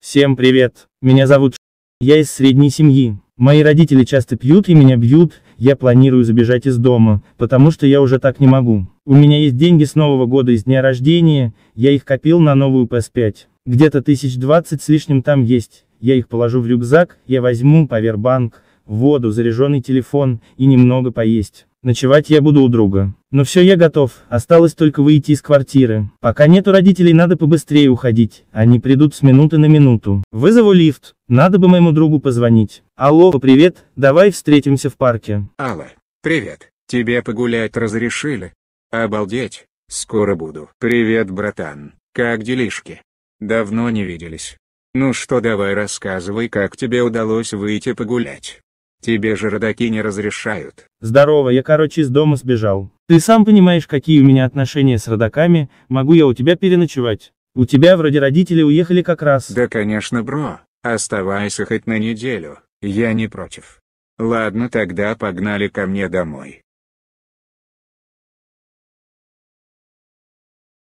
Всем привет, меня зовут Я из средней семьи. Мои родители часто пьют и меня бьют, я планирую забежать из дома, потому что я уже так не могу. У меня есть деньги с Нового года и с дня рождения, я их копил на новую PS5. Где-то 1020 с лишним там есть, я их положу в рюкзак, я возьму павербанк, воду, заряженный телефон и немного поесть. Ночевать я буду у друга. Но все, я готов, осталось только выйти из квартиры. Пока нету родителей, надо побыстрее уходить, они придут с минуты на минуту. Вызову лифт, надо бы моему другу позвонить. Алло, привет, давай встретимся в парке. Алло, привет, тебе погулять разрешили? Обалдеть, скоро буду. Привет, братан, как делишки? Давно не виделись. Ну что, давай рассказывай, как тебе удалось выйти погулять. Тебе же родаки не разрешают. Здорово, я из дома сбежал. Ты сам понимаешь, какие у меня отношения с родаками, могу я у тебя переночевать? У тебя вроде родители уехали как раз. Да конечно, бро, оставайся хоть на неделю, я не против. Ладно, тогда погнали ко мне домой.